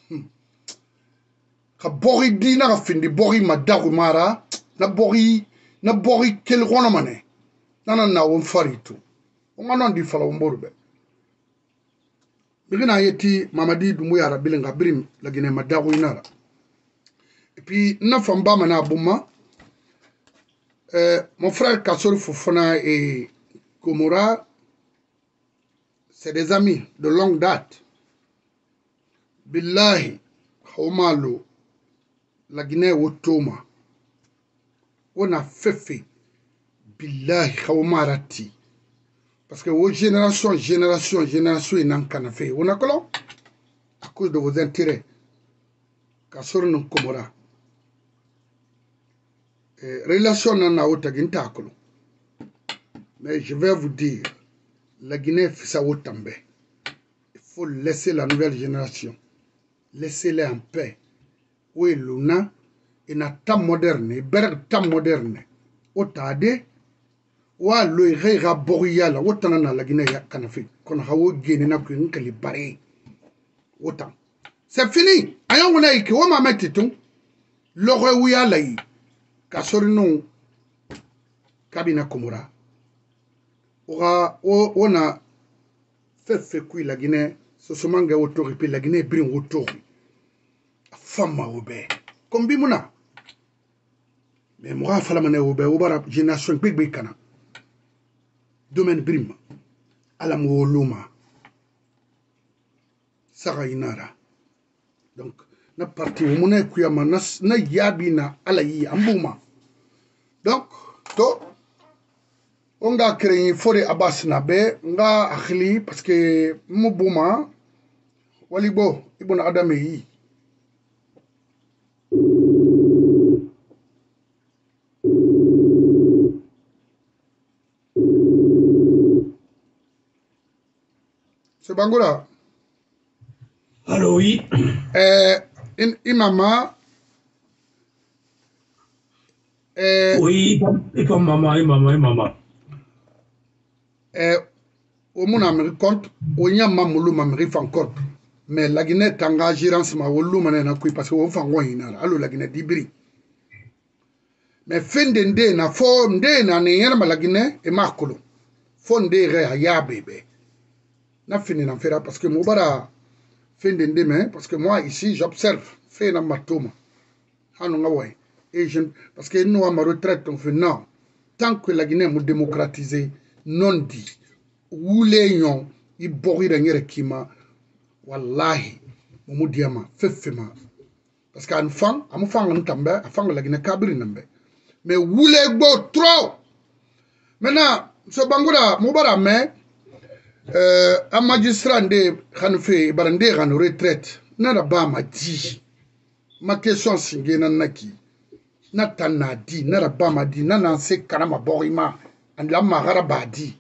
ka bori dina ka findi bori madaru mara na bori kel gona mane nana na won faritu on anon di fala mborbe bigina yeti mamadi Doumbouya bilinga brim la Guinée madaru inara et puis na famba mana buma mon frère Kassor Fofana et Komora c'est des amis de longue date billahi khawmalo la Guinée wotoma on a fait billahi khawmarati parce que vos génération n'en canne fait on a colon à cause de vos intérêts Kassor non Komora relation nana otaginta kolo mais je vais vous dire la Guinée fisa wotambe il faut laisser la nouvelle génération laissez-les en paix oui luna ina tam moderne berg tam moderne otade wa loy rega boriyala wotana na la Guinée ya kanafi kon hawo gene na ko nkali bare wotan c'est fini ayon wona iki wo ma metiton lore wiya lay Kassor non kabina Komora on a fait kui la Guinée ce somanga autori puis la Guinée brin autori femme obe kombi muna mais moi fala mané obe obara génération big kana domaine brim ala moluma sara inara donc na parti muna kuyama na yabina ala yi ambuma donc to onga créé fore Abbas nabe nga akhli parce que mubuma walibo ibn adam yi c'est Bangoura. Allô, oui. Imama. Oui, et comme maman. Au mon ami compte, au n'y a mamoulou mamri fan compte. Mais la Guinée tanga gérance ma wolu manena kui parce que on fan wayna. Allo la Guinée dibri. Mais fin d'ende na fo nde na ne la Guinée et makolo. Fo nde re ya bébé. Na fini na fera parce que Moubara fin d'ende mais parce que moi ici j'observe fait na matoma. Hanonga way. Et je parce que nous à ma retraite on fait non. Tant que la Guinée m'a démocratisé non dit wule nyon i bori da nyere kima wallahi mu diama fefema parce que an fang am fang ntambe afang la Guinée kabiri nambe mais wule gbo trop maintenant so Bangoura Moubara mais un magistrat de khanfe barande kan retraite na da ba ma di ma question singena naki na tanna di na da ba ma di na na se karama borima and la magara badi.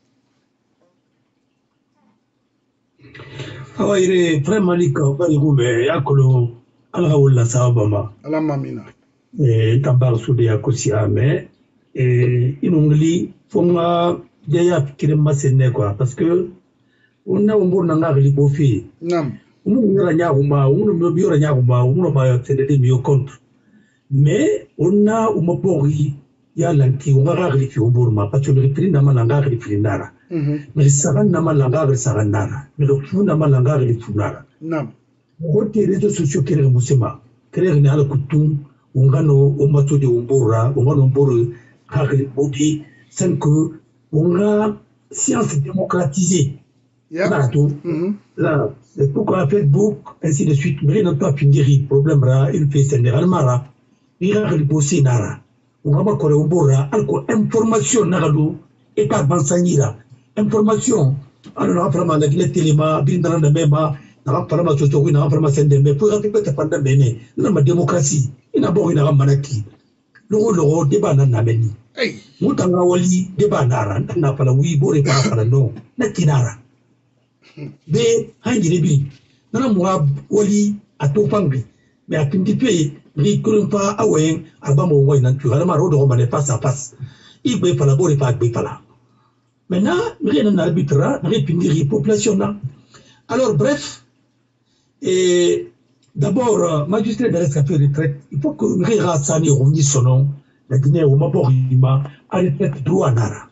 Ah, il est vraiment lico, mais Yakolo, Alaoula Sabama. Alamamina. Et Tabar Soudia Kosia, mais Inongli, Fonga, Daya Kirema Sénéqua, parce que on a un bon nangar libofi. Non. On a Yahuma, on a Yahuma, on a fait mieux contre. Mais on a un mopori, Yalanki, on a rarement au Burma, parce que le prix n'a pas langar de Finara. Mais ça n'a pas langar de Saranara. Mais le fou n'a pas langar de Funara. Non. Côté réseaux sociaux qui est le Moussema, créer une alcoutum, on gagne au matou de Umbora, on gagne au Mboro, Harry Bobby, sans que on a science démocratisée. Là, pourquoi Facebook, ainsi de suite, mais non pas finir le problème là, il fait général Mara, il a reposé Nara. On va pas correr au Mbora, encore information Narado, et pas Bansanira. Information, alors après la Guinée Téléma, Bindran de Mema, n'apparemment Sotowi, n'apparemment Sendemé, pour répéter pendant Béné, la démocratie, il n'a pas une ramanaki. Le débat n'a meni. Moutanga Wali, débat Nara, n'a pas la oui, Boré, pas la non, Natinara. Be Hangibi, n'a moi Wali à Topangri, mais à Pintipe, les Kurumpa, Awen, Abamo, Wainantu, Alamaro, Romane, face à face. Il peut pas la Boré, pas Bépala. Maintenant, rien n'arbitrera, répondre population. Alors, bref, et D'abord, magistrat de rescapé retraite, il faut que Rira Sani Rouni Sonon, la Guinée au Maborima, à retraite droit Nara.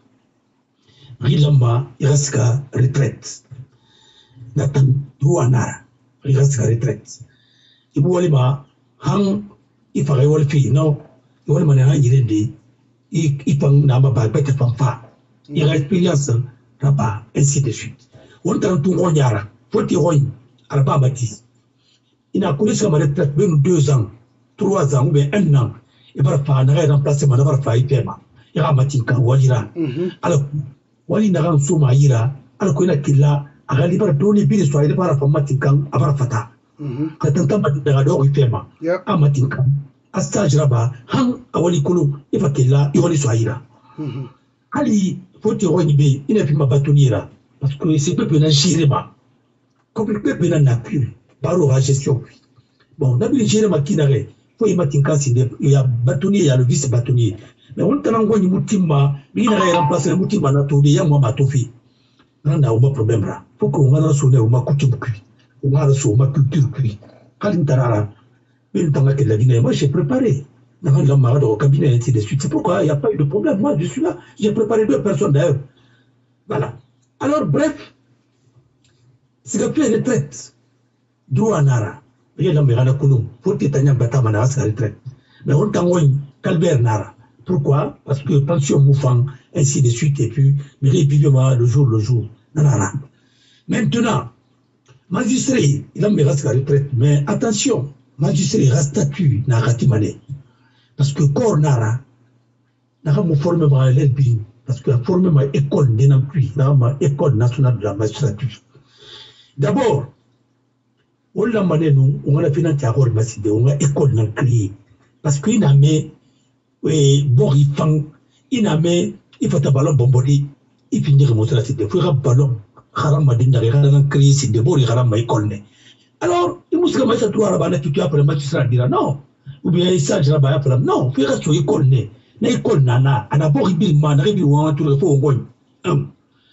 Rilamba, il reste retraite. Nathan droit Nara, il reste retraite. Il voit ma, hang, il ferait Wolfi, non, il voit ma hang, il dit, il prend Nama Babette Fanfa, il a expérience, Rabat, ainsi de suite. On t'a tout rognara, faut y rogner, à la Babatis. Il a connu sa retraite même 2 ans, 3 ans ou bien 1 an. Il va faire un remplacement, il va faire un paiement. Il va matinka walira. Alors, wali n'a rien sous maïra. Alors qu'il a qu'il a, à la libération, donner bien soit il va faire matinka à Barfata. Quand on t'a matinka d'or, il paiement. À matinka, à stage là-bas, hang, à wali kolo, il va qu'il a, il va soit ira. Ali, faut te rogner, il n'a plus ma bâtonnière. Parce que c'est peu de gérer ma. Comme le peuple n'a plus. Par la gestion. Bon, d'abord, j'ai remarqué qu'il faut y mettre il y a bâtonnier, il y a le vice-bâtonnier. Mais on t'a envoyé Moutima, il a remplacé le Moutima Natouli, il y a moi Matofi. On a un problème là. Il faut qu'on a sonné au Makoutum cuit. On a reçu au Makulture cuit. Kalintarara, une temps que la Guinée, moi j'ai préparé. Dans la marade au cabinet, et ainsi de suite. C'est pourquoi il n'y a pas eu de problème. Moi, je suis là. J'ai préparé 2 personnes d'ailleurs. Voilà. Alors, bref, c'est la plus retraite. Droit Nara, il y a la Kounou, faut que tu aies un bâtiment à la retraite. Mais on t'a envoyé Calbert Nara. Pourquoi? Parce que pension moufang, ainsi de suite, et puis, mais vivement le jour. Nara. Maintenant, magistrat, il a mis la retraite, mais attention, magistrat, reste statut, Nara Timane. Parce que corps Nara, Nara m'a formé à l'Elbine, parce que la formé ma école n'est plus, Nara école nationale de la magistrature. D'abord, on l'a mané nous, on a financé à Ormaside, on a école dans créé. Parce qu'il n'a mis, Borifang, il n'a mis, il faut un ballon bomboli, il finit de montrer la cité, il faut un ballon, Haramadine, il a créé, c'est de Bori Harama école. Alors, il m'a dit que ça doit avoir tu après le magistrat dira non, ou bien il s'agit de la balle, non, il faut rester école. L'école nana, à d'abord il dit, man, il faut tout le faut non,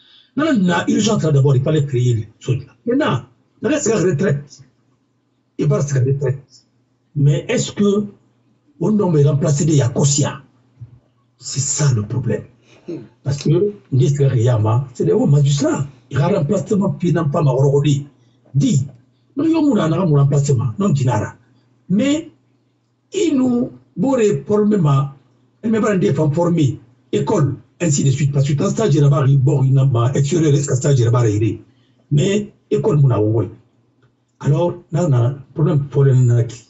urgence d'abord, il fallait créer les choses. Maintenant, il reste la retraite. Il va se retraite. Mais est-ce que on doit remplacer des Yakosia? C'est ça le problème. Parce que Nisra Riyama, c'est des hauts magistrats. Il y a un remplacement qui n'a pas maroroli. Dit, nous avons un remplacement, non dinara. Mais il nous bourre pour le même, il me va des femmes formées, école, ainsi de suite. Parce que dans stage là-bas, il n'a pas extérieur, est-ce que stage là-bas est. Mais école, mon aoué. Alors, là, on a un problème pour le Naki.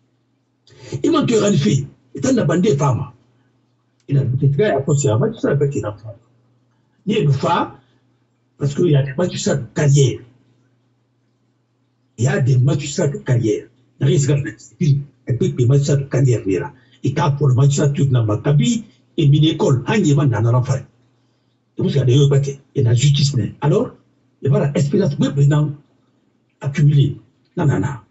Il m'a tué une fille, il a bandé femme. Il a été très associé à magistrat avec une femme. Il y a une femme, parce qu'il y a des magistrats de carrière. Il y a des magistrats de carrière. Il y a des magistrats de carrière. Il y a pour le magistrature de Makabi et une école, il y a un enfant. Il y a des bâtés, il y a la justice. Alors, il y a l'expérience de président accumulé. Nanana.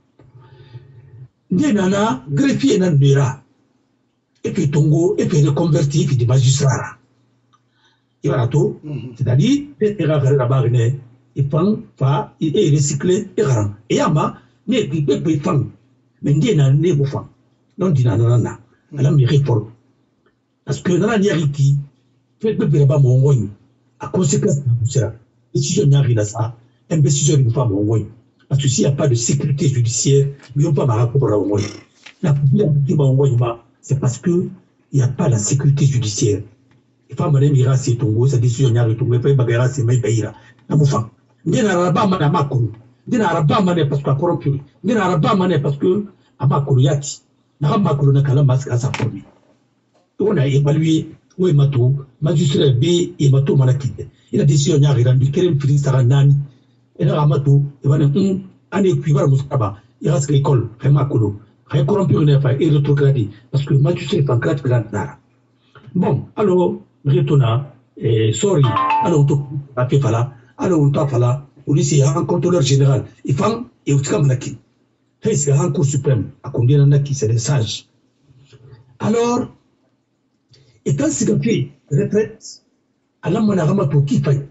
Nana, greffier nan mira. Et puis Tongo, et puis reconverti, et puis des magistrats. Il y a tout. C'est-à-dire, il y a la barre, il prend, il est recyclé, il rend. Et yama, mais il peut pas faire. Mais il y a un négo fan. Non, dit nanana. Elle a mis réforme. Parce que dans la niariti, il peut pas mon wing. À conséquence de ça, décision n'y a ça. Un décision d'une femme au wing. Parce que s'il n'y a pas de sécurité judiciaire, ils n'ont pas ma rapport à l'envoyer. La plupart c'est parce qu'il n'y a pas la sécurité judiciaire. Les femmes n'aiment c'est Tongo, sa décision n'y a pas de bagarre, c'est Maïbaïra. La moufa. N'y a pas de makuru. N'y a pas de parce qu'à corrompu. N'y a pas de parce que à makuru yati. N'a pas makuru n'a qu'à la masque à sa forme. On a évalué où est Matou, magistrat B et Matou Manakide. Il a décision n'y a rien du Kerem Filistarani. Et là, Amatou, il va dire, année qui va Moussaba, il reste l'école, Remakolo, corrompu et rétrogradé, parce que magistrat est en grade grande nara. Bon, alors, Retona, sorry, alors on t'a fait fala, alors on t'a fala, on dit c'est un contrôleur général, il fait, et on t'a fait, c'est un cours suprême, à combien on a qui c'est des sages. Alors, étant signifié, retraite, à la monaramato qui fait.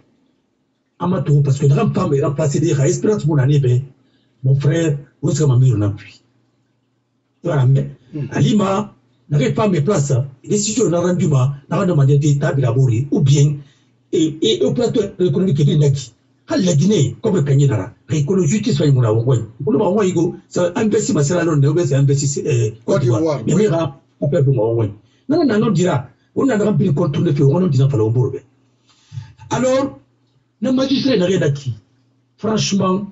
Amato, parce que dans la femme est remplacée des espérance mon année, mon frère, où est-ce que ma mère n'a plus? Voilà, mais Alima n'arrive pas à mes places, décision n'a rendu ma, n'a demandé d'État Bilabori, ou bien, et au plateau économique de Naki. La Guinée, comme le Kanyara, l'écologie justice soit mon avoué. Pour le moment, il go, ça investit ma salle, on est investi Côte d'Ivoire. Mais mira, on peut vous m'envoyer. Non, non, non, dira, on a rempli le compte de fait, on a dit qu'il fallait au alors, le magistrat n'a rien acquis. Franchement,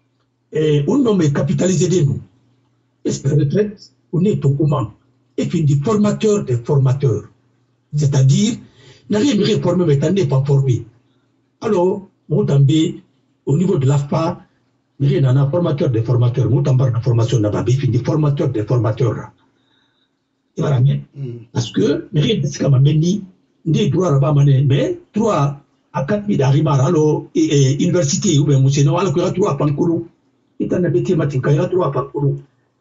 on est capitalisé de nous. Esprit retraite, on est au moment. Et puis, des formateurs des formateurs. C'est-à-dire, n'a rien réformé, mais n'est pas formé. Alors, mon també, au niveau de l'AFPA, il y a un formateur des formateurs. Mon també, la formation n'a pas fait des formateurs des formateurs. Et voilà, parce que, mais rien de ce qu'on m'a mené, des droits à la mais droit à 4000 d'Arimar, alors, université, ou bien, monsieur, non, alors qu'il y a droit à Pankolo. Il y a un métier matinka, il y a droit à Pankolo.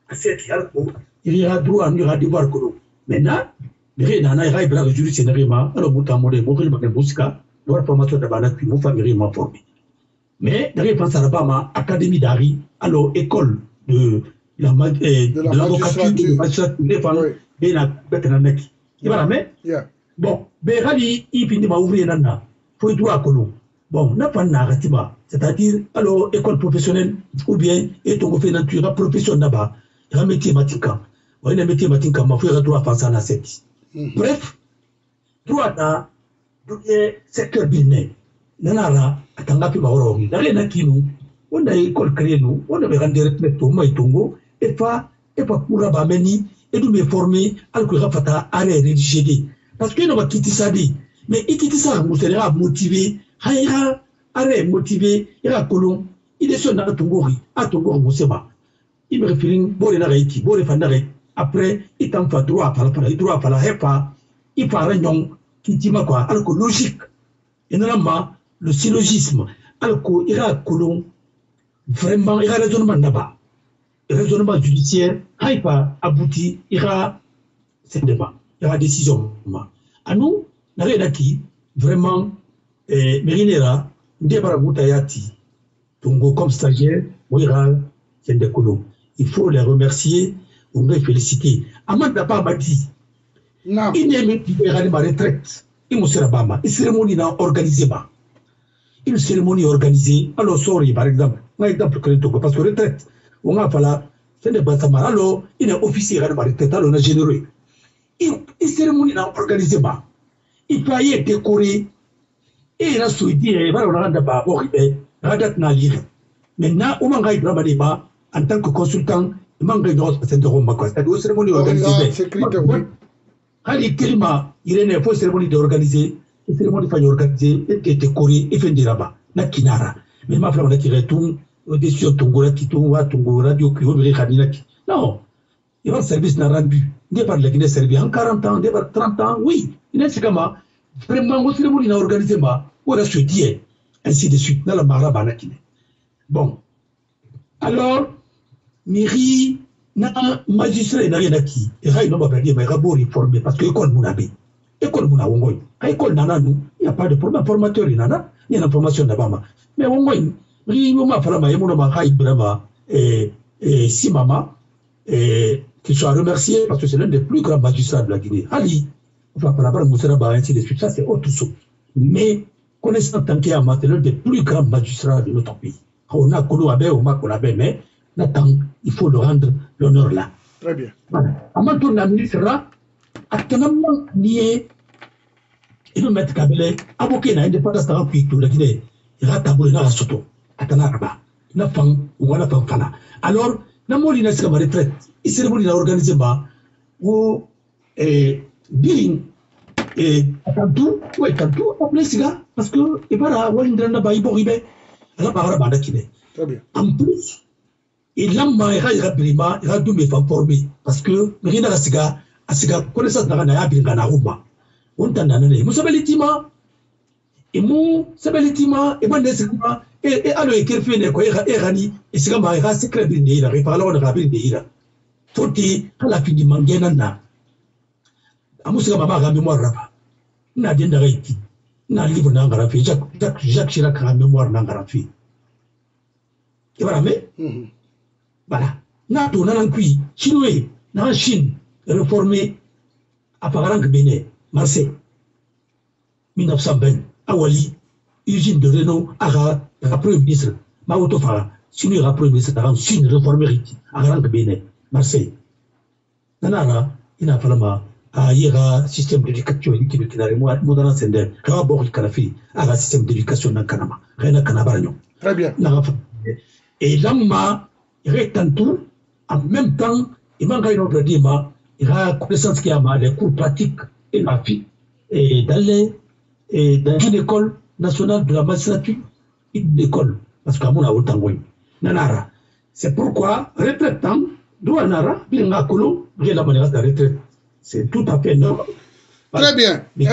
Il y a droit à Nira d'Ivoire Kolo. Maintenant, il y a un aïra, il y a un juriste, alors, Moutamode, Mokhil, Mouska, la formation de Banak, puis mon famille m'a formé. Mais, dans les Pansarabama, Académie d'Ari, alors, école de l'avocature, de la magistrature, de la Betranek. Et voilà, mais, bon, Berali, il finit ma ouvrier nana, faut y droit à Kolo. Bon, n'a pas de narrative, c'est-à-dire, alors, école professionnelle, ou bien, et ton nature professionnelle là-bas, il y a un métier matinka. Il y a un métier matinka, ma foi, droit à penser à la 7. Bref, droit à secteur business. Nanara, à Tangapi Mauro, il y a rien qui nous, on a école créée nous, on avait rendu retraite au Maïtongo, et pas pour Rabameni, et nous me former, alors que Rafata allait rédiger. Parce que nous avons quitté ça dit, mais il quitte ça, vous serez motivé, Haïra, allez motivé, il y a Colon, il est sur notre Tongori, à Tongor Moussema. Il me réfère, bon, il a été, bon, il a après, il t'en fait droit à la HEPA, il fait réunion, qui dit quoi, alors que logique, et normalement, le syllogisme, alors qu'il y a Colon, vraiment, il y a raisonnement là-bas, raisonnement judiciaire, il n'y a pas abouti, il y a débat, il y a décision. À nous, nous avons acquis, vraiment, Mérinera, Ndebara Moutayati, Tongo comme stagiaire, Moira, Colon. Il faut les remercier, on les féliciter. Amad Daba m'a dit, il n'est même pas ma retraite. Il m'a dit, une cérémonie organisée. Une cérémonie organisée. Alors, sorry, par exemple, un exemple que Togo, parce que retraite, on a fallu, c'est des bâtiments. Alors, il est officier à ma retraite, alors on a généré. Une cérémonie organisée. Il fallait décorer. Et il a souhaité, il va le rendre à Boribé, Radat Nalir. Maintenant, on m'a dit, en tant que consultant, il manque de droits de Roma. C'est-à-dire, une cérémonie organisée. Ali Kilima, il est une cérémonie organisée, une cérémonie organisée, et décorée, et fait des rabats, na Kinara. Mais ma femme a tiré tout, au-dessus de Tongola, Kitonga, Tongola, Diokuyo, Kanilaki. Non, il va le service n'a rendu. Il n'est pas de la Guinée servi en 40 ans, il n'est pas 30 ans, oui. Il n'est pas vraiment, une cérémonie organisée, on a se dire, ainsi de suite, dans la Maraba, na Guinée. Bon. Alors, Miri, na magistrat n'a rien acquis. Et là, il n'a pas dit, mais Rabo est formé parce que l'école Mounabé. L'école Mounawongoy. L'école Nana, nous, il n'y a pas de problème. Formateur, il y en a. Il y a une formation là-bas. Mais au moins, il m'a fallu, il m'a et si maman, qu'il soit remercié parce que c'est l'un des plus grands magistrats de la Guinée. Ali, enfin, par rapport à Moussaraba, ainsi de suite, ça c'est autre chose. Mais, connaissant tant qu'il y a l'un des plus grands magistrats de notre pays. On a connu Abé, on a connu Abé, mais il faut le rendre l'honneur là. Très bien. Voilà. Avant tout, la ministre là, actuellement, nié, il veut mettre Kabele, avocat, l'indépendance de la Guinée, la Guinée, il va tabouler dans la soto, à Tanaraba, la femme, ou la femme fana. Alors, la molina c'est ma retraite, il s'est organisé, où, billing, et Kantou, ouais, Kantou, appelé Siga, parce que, et voilà, Walindranda Baïboribé, à la barre à Kiné. Très bien. En plus, il a brima, il a dû me formé, parce que, Mérina Siga, à Siga, connaissance n'a rien à Bilganarouma. On t'en a donné. Vous savez les tima, et mon, savez les tima, et moi, et alors, et qu'elle fait, et Rani, et Siga Maïra, c'est clair, il y a, et parlons de Rabin Deira. Faut-il, à la fin du Manganana. Amusiga Mama a mémoire rapa. N'a dit d'arrêter. N'a livre n'angarafi. Jacques Chirac a mémoire n'angarafi. Et voilà, mais, voilà. N'a tout, n'a l'encuit. Chinois, dans la Chine, réformé à Pagarang Bénin, Marseille, 1920, à Wali, usine de Renault, à Premier ministre, Maoto Fara, sinon Premier ministre, à Chine, réformé à Pagarang Bénin, Marseille. Nanara, il n'a pas il y a un système d'éducation qui est très moderne, c'est un rapport qui a fait un système d'éducation dans le Canada. Très bien. Et là, il y a tout, en même temps, il manque un autre débat, il y a connaissance qui a les cours pratiques et la vie. Et dans une école nationale de la magistrature, une école, parce qu'à mon avis, Nanara. C'est pourquoi, retraitant, doit Nara, bien à Kolo, bien la manière de retraite. C'est tout à fait normal. Très bien. Mais,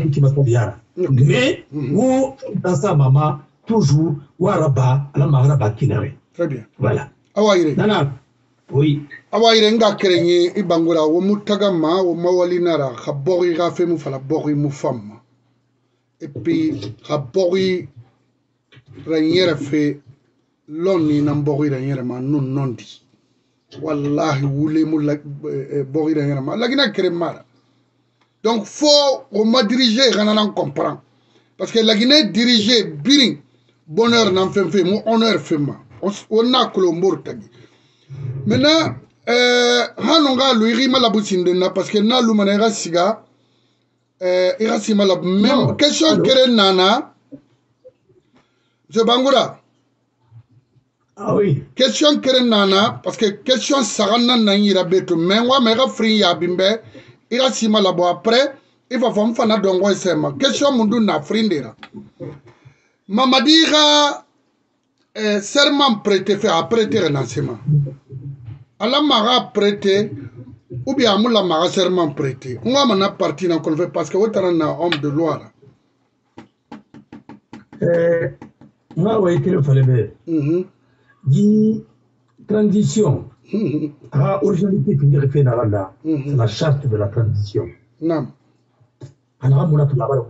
dans sa maman, toujours, Waraba, la Maraba Kinare. Très bien. Voilà. Awaire. Nana. Oui. Awaire nga kerenye ibangura wo mutagama wo mawali nara khabori gafe mu fala bori mu femme. Et puis khabori ranyere fe lonni nambori ranyere ma non nondi. Wallahi wule mu bori ranyere ma lagina keremara. Donc faut on m'a dirigé on comprend parce que la Guinée dirigée biring bonheur n'en fait mon honneur fait ma on a colombor tagi maintenant hanonga lui ma la boutine na parce que na lumanera siga ira sima la même question kere nana je bangura ah oui question kere nana parce que question sarana na ira beto mais wa mega free ya bimbe ira sima la bo après il va fam fana dongo sema question mundu na frindera mamadira serment prêté fait après renaissement ala maga prêté ou bien amula maga serment prêté on va mana partir dans colve parce que otara na homme de loi moi ouais il fallait dit transition à originalité qui fait na c'est la charte de la transition nam ana mona to la bala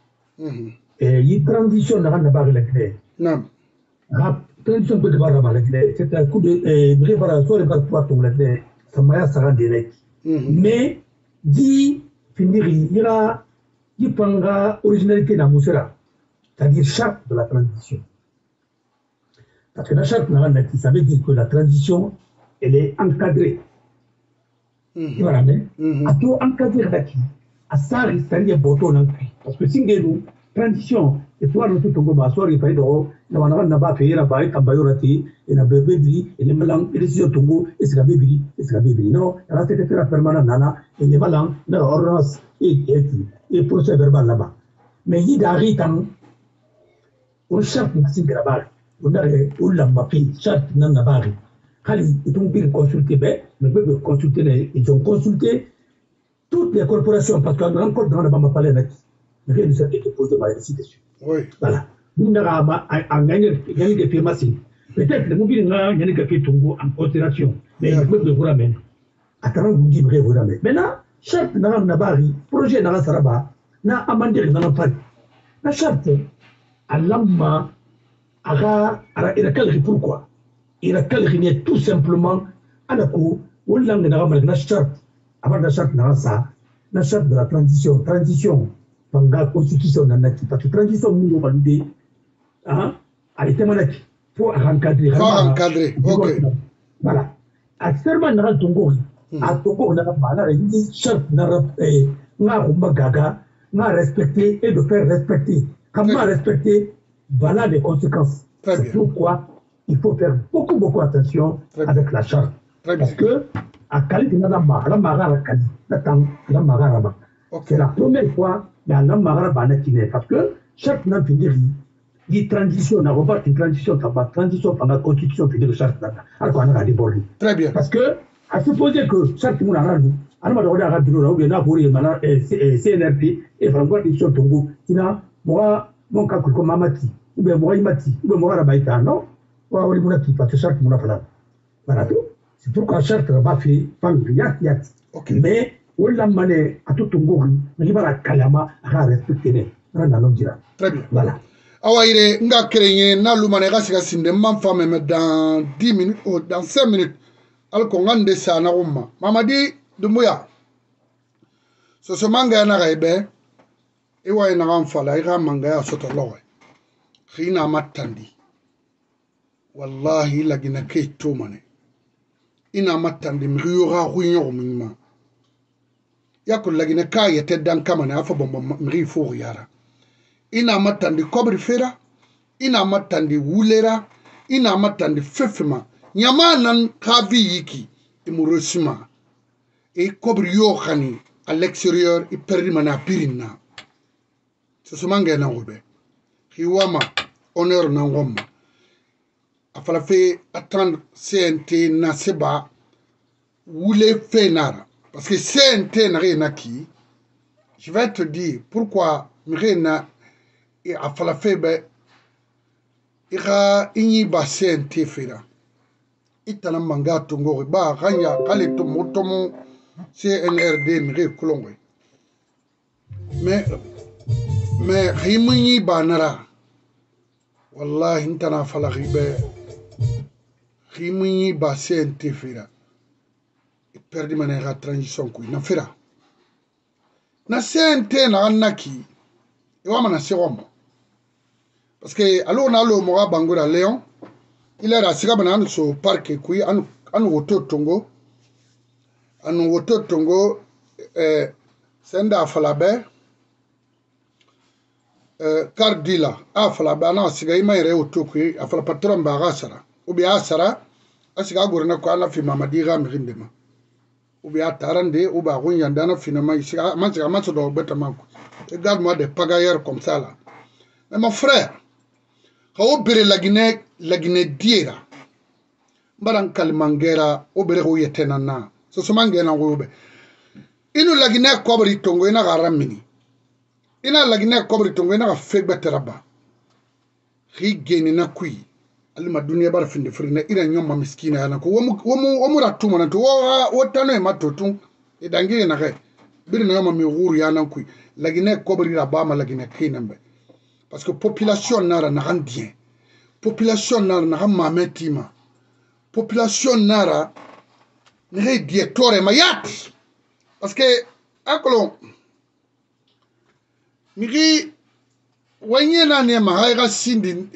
et il transition na na ba la clé nam transition peut pas la clé c'est un coup de préparation de pour la clé ça m'a ça direct mais dit finir il prendra originalité na musera c'est-à-dire charte de la transition parce que la charte ça veut dire que la transition elle est encadrée voilà mais à tout encadrer là-dessus à ça c'est un bouton parce que si nous transition et toi nous tout ngoma so ri faido na wana na ba feira ba ita bayorati ina bebedri ina malang décision tongo esika bebiri non la secrétaire permanent nana ina malang na ordonnance et procès verbal là-bas mais il d'arri tam on charte na singra ba on a la mapi charte na na ba kali itung bir consulter mais be consulter ils ont consulté toutes les corporations parce qu'on encore dans la bamba palais net rien ne s'est posé par ici dessus oui voilà nous n'avons pas gagné des firmations peut-être le mobile n'a gagné que tungo en considération mais il faut le voir même attends vous dites vrai vraiment maintenant charte n'a bari projet n'a saraba n'a amandé n'a pas la charte alama aga il a quel pourquoi il a quel tout simplement à la cour ou langue n'a pas la charte avant la charte n'a ça la charte de la transition dans la constitution parce que transition nous validé hein elle était manaki faut encadrer ok voilà actuellement dans le Togo à Togo on a pas une charte n'a gaga n'a respecter et de faire respecter comment respecter voilà les conséquences c'est pourquoi il faut faire beaucoup attention avec la charte parce que à Kali la Mara Kali la Mara c'est la première fois mais la Mara Banatine parce que chaque n'a finir dit transition n'a pas une transition par la constitution finir chaque alors on a débordé très bien parce que à supposer que chaque monde a rendu on va regarder à bureau ou bien à bourrer mana CNRP et franco décision Tongo tina moi mon calcul comme Mamati ou bien moi Imati ou bien moi Rabaïta non ou alors il qui parce que chaque monde a fait voilà tout c'est pourquoi charte va faire yat mais on l'a mané à tout Tongo mais il va la kalama à respecter très bien voilà awaire nga kerenye na lumane ga siga sinde man femme mais dans 10 minutes ou dans 5 minutes al ko ngande sana umma Mamadi Doumbouya so so manga na rebe e wa ina ran fala ira manga ya soto lowe khina matandi wallahi lagina ke to mane ina matandi mriyora hunyo minma yakul lagina ka yete dan kamane afa bombo mri fo yara ina matandi kobri fera ina matandi wulera ina matandi fefema nyama nan kavi yiki imurosima e kobri yo khani à l'extérieur il perd mana pirina so so manga na ngobe hiwama honneur na ngoma afala fe attendre CNT na seba wule fenara parce que CNT na rien qui je vais te dire pourquoi mirena et afala fe be ira inyi ba CNT fera itana manga tongo ba ganya kale to motomo CNRD mire kulongwe mais rimuni banara wallahi intana fala ribe rimuni ba CNT fera perdi manera transition ku na fera na CNT na annaki e wa mana seromo parce que allo na lo mo bangura Léon il era siga bana so parc ku anu woto tongo anu woto tongo senda falabe cardila falabe ana siga imayre woto ku afala patron ba gasara ubi asara asiga gorna ko ana fi Mamadi ga mirindema ubi atarande uba gunyanda na finama siga mansiga manso do betama regarde-moi des pagailleurs comme ça là mais mon frère quand bere la Guinée diera mbaran kalmangera obere ho yetena na so so mangena ngobe inu la Guinée kobri tongo ina garamini ina la Guinée kobri tongo ina fegbe teraba rigeni na kui alima dunia bara finde frina ina nyoma miskina yana ko womu ratuma na to wotano e matotu e dangire na ke biri na nyoma mi guru yana kui la Guinée kobri rabama la Guinée kinambe parce que population nara na handien population nara na mametima population nara ne dietore mayat parce que akolo miri wanyena ne mahaiga sindi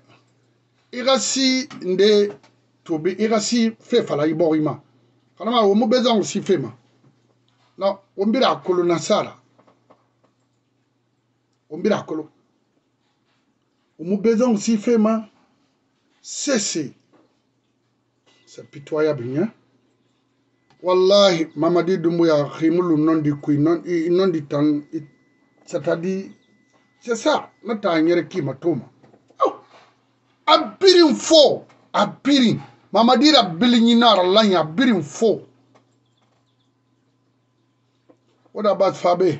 irasi nde tobi irasi fe fala iborima kana ma wo mo bezon si fema no ombira akolo na sala ombira akolo mu besoin aussi fait c'est pitoyable hein wallahi Mamadi Doumbouya khimulu non di kui non di tan c'est-à-dire c'est ça nata nyere ki matoma abirin fo abirin Mamadi rabili nara lanya abirin fo what about Fabe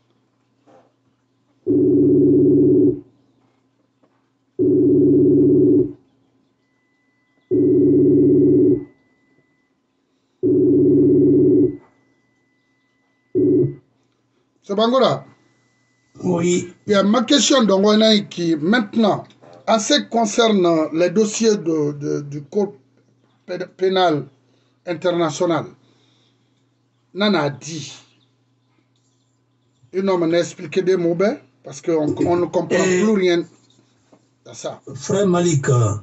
Bangura. Oui. Il y a ma question donc qui maintenant, en ce qui concerne les dossiers du Code pénal international, Nana dit, il m'a expliqué des mots parce qu'on ne comprend plus rien à ça. Frère Malika,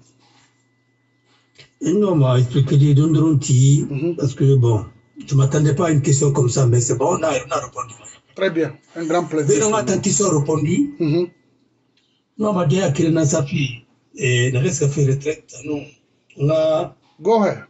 il m'a expliqué des dondronti parce que bon, je ne m'attendais pas à une question comme ça, mais c'est bon, on a répondu. Très bien, un grand plaisir. On a répondu. Nous avons dit à Kirina Safi, et le reste a fait retraite. Nous, on a. Go ahead.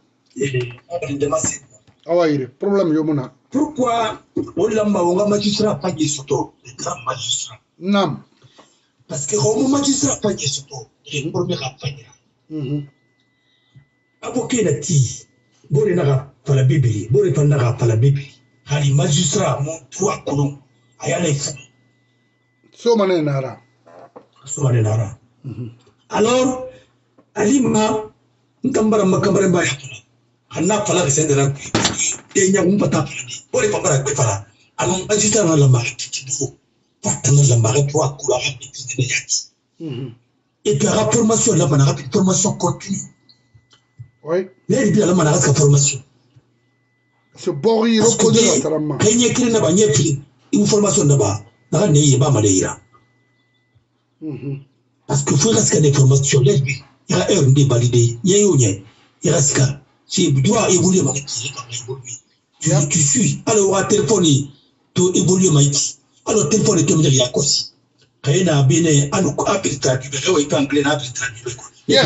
Ah oui, problème yomuna. Pourquoi on a magistrat pas de soto, les grands magistrats? Non. Parce que on magistrat pas de soto, les premiers rapagnes. Avocat la ti, Boré n'a pas la Bible, Boré n'a pas la Bible. Les magistrats mon trois colons ayale fou somane nara alors alima ntambara makambara ba yakuna anna fala resendera e nya umpata pole pambara kwefala alors magistrat na la marque tibu patana la marque trois colons rapide de yaki et puis la formation là bana rapide formation continue Oui. Les bien la manaka formation. Ce bori reconnaît la trama. Kenya kiri na banye pili. Une formation d'abord. N'a ne y ba maléira. Parce que faut rester des formations les bi. Il y a un des validé. Il y a une. Il reste là. Si tu dois évoluer ma qui comme évoluer. Tu suis. Alors à téléphone tu évoluer ma qui. Alors téléphone tu me dire il y a quoi si. Kayena bene anu ko appel traduit. Ouais pas anglais na appel traduit. Yeah,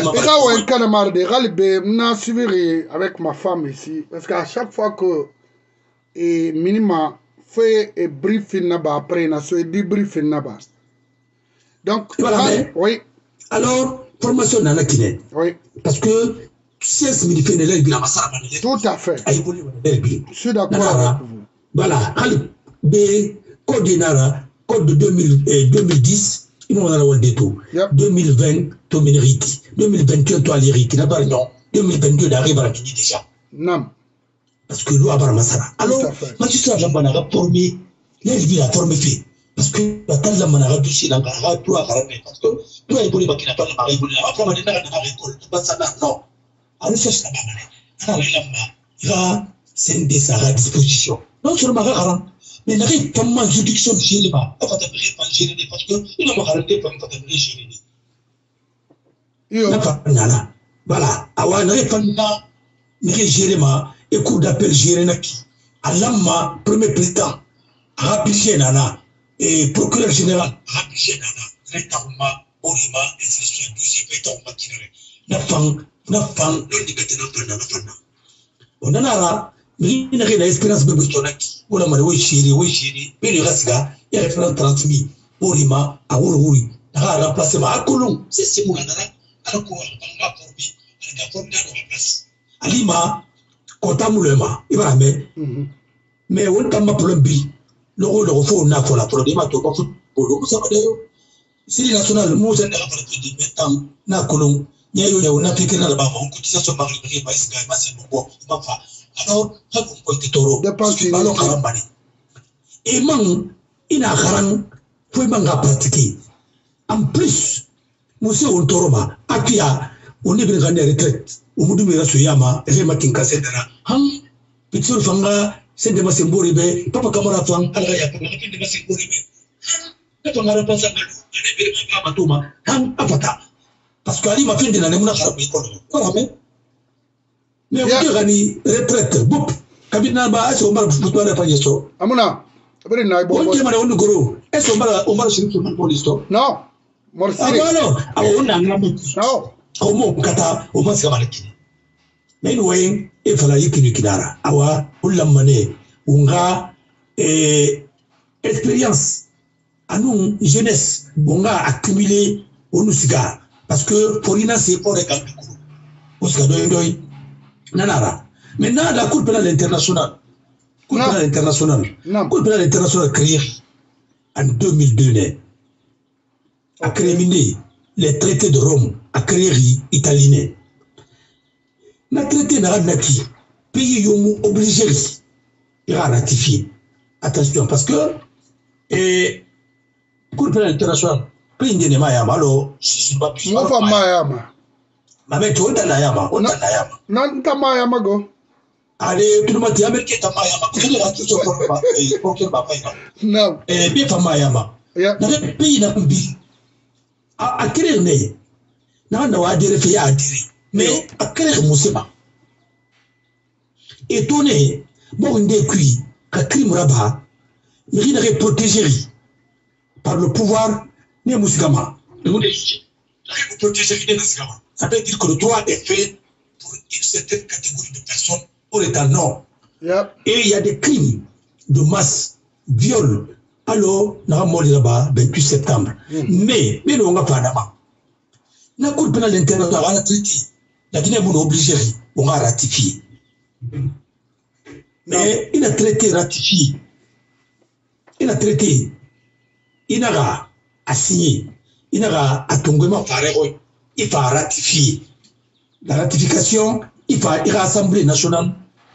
je suivi avec ma femme ici parce qu'à chaque fois que minima fait un briefing là-bas après na so débriefing là-bas. Donc oui. Alors formation dans la Guinée. Oui. Parce que 16 000 fait de la massacre. Tout à fait. Je suis d'accord avec vous. Voilà, des code de 2010. Il nous a le tout. 2020, tu mérites. 2021, tu as l'hérité. 2022, tu arrives à la Guinée déjà. Non. Parce que l'eau a pas massacre. Alors, magistrat Jambana formé, l'élève a formé fait. Parce que la taille de la manara du Chine, la tout a ramé. Parce que tout a évolué, qui n'a pas de mari, après, on a l'école, tu passes à la non. Alors, ça, c'est la il y a CND à disposition. Non seulement Maran, mais n'arrive pas mal juridiction de gérer pas. On va t'appeler pas gérer parce que il n'a pas arrêté pour t'appeler gérer. Voilà. Awa n'arrive pas n'arrive gérer ma et coup d'appel gérer naki. Alama premier président rapide nana et procureur général rapide nana. Rétamment orima et c'est du CPT en matinée. N'afang l'indicateur n'a pas on a là. Il y a une expérience de Bostonaki, ou la Marie Chiri, puis le Rasga, il y a 30 000, Orima, à Ouroui, à remplacement à Colomb, c'est mon anara, à la cour, à la forme, à la forme de la place. À Lima, Contamoulema, il va mais on t'a ma plombi, le rôle de refond n'a pas la problème à tout pour le Moussamadio. Si les nationales, nous sommes à partir de maintenant, n'a Colomb, il y a une Africaine à la barre, on coûte ça sur Marie, c'est bon, alors, ça vous pouvez être taureau. C'est pas long à et man, il a garant, faut manga pratiquer. En plus, monsieur on toroma, akia, on est bien gagné retraite. Au bout de mes rasuyama, et j'ai matin cassé de là. Pitsul fanga, c'est de ma symbolique, papa camara fang, alaya, pour la de ma symbolique. Quand on a repensé à l'eau, elle est bien à Matoma, avata. Parce qu'Ali m'a fait de la Nemuna Harbi. Mais vous avez retraite, boup, Kabina Ba, so much for the Pageso. Amuna, very nice. One came on the guru, as Omar Shimon Polisto. No, more serious. No, Omo Kata, Omasamariki. Anyway, if I like Kinara, our Ulamane, Unga, expérience, à nous, jeunesse, Unga accumulé au Nusiga, parce que pour Ina, c'est pour les calculs. Oscar Doy. Nanara. Maintenant, la Cour pénale internationale. Cour pénale internationale créée en 2002. A créé les traités de Rome, a créé italien. Le traité n'a pas pays yomu obligé à ratifier. Attention, parce que Cour pénale internationale, pays de Mayama, alors, si pas plus. Mayama. Mais tu as Nayama, on a Nayama. Non, t'as Mayama go. Allez, tout le monde dit Américain, t'as Mayama. Tu es là, tu es pour non. Et bien, t'as Mayama. Dans le pays, n'a pas dit. À créer, n'a pas adhéré, fait adhérer. Mais à créer, Moussema. Étonné, bon, on décuit, qu'à crime rabat, mais il est protégé par le pouvoir, né Moussigama. Vous protéger les Moussigama. Ça veut dire que le droit est fait pour une certaine catégorie de personnes pour l'État nord. Et il y a des crimes de masse, viol. Alors, nous avons mort là-bas, 28 septembre. Mais nous avons pas d'abord. La Cour pénale internationale a traité. La Guinée est obligée, on a ratifié. Mais il a traité, ratifié. Il a traité. Il a signé. Il a attendu pareil. Il faut ratifier. La ratification, il faut l'Assemblée nationale.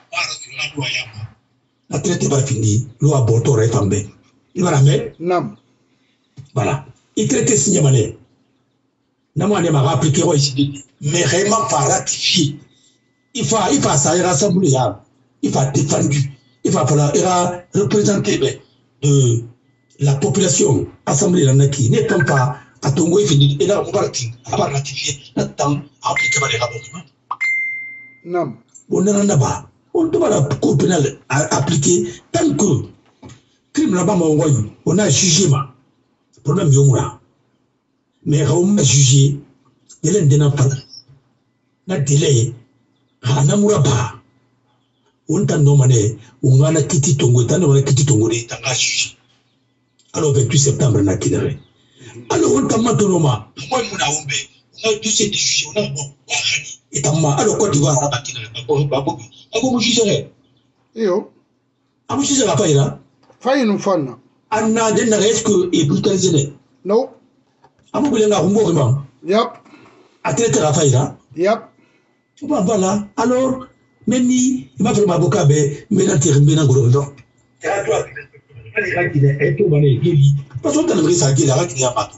La traité va finir. Loi Borto Refambe. Il va la mettre. Non. Voilà. Il traité signé mané. N'a pas appliqué ici. Mais vraiment pas ratifier. il va ça, il va s'assemblée, il va défendu, il va représenter de la population assemblée dans qui n'est pas à Tongo et là on va ratifier là-dedans appliquer les rapports. Non. On n'en a pas. On doit la cour pénale appliquer tant que crime là-bas on a jugé ma problème yomura. Mais on a jugé il y a un dénant pas na délai à namura pas. On t'a nommé on a quitté Tongo on a quitté Tongo et t'as jugé. Alors 28 septembre na kidare. Alors on t'a maintenant moi on a tous ces jugés on a bon et t'as ma alors quoi tu vas à kidare ako mo jugere yo amu jugera pas ira fayi no fanna anna de na est que et brutalisé no amu bile nga humbo ma yep a traiter la faïra yep voilà alors même ni il m'a fait ma avocat mais na terminer na goro ndo ya toi ali ga kide et tout mané geli parce que dans le ça geli ga kide pas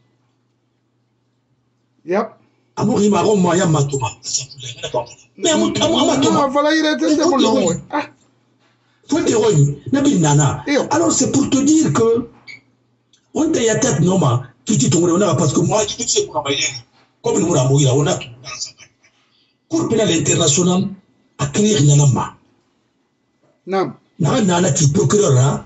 yep amu ri ma ro mo ya matuma mais amu matuma voilà il était de bon ah faut te royu na bi nana alors c'est pour te dire que on te ya tête noma qui dit on a parce que moi je sais pour travailler comme nous la moira on a cour pénal international a créé nyanama non nana qui procureur là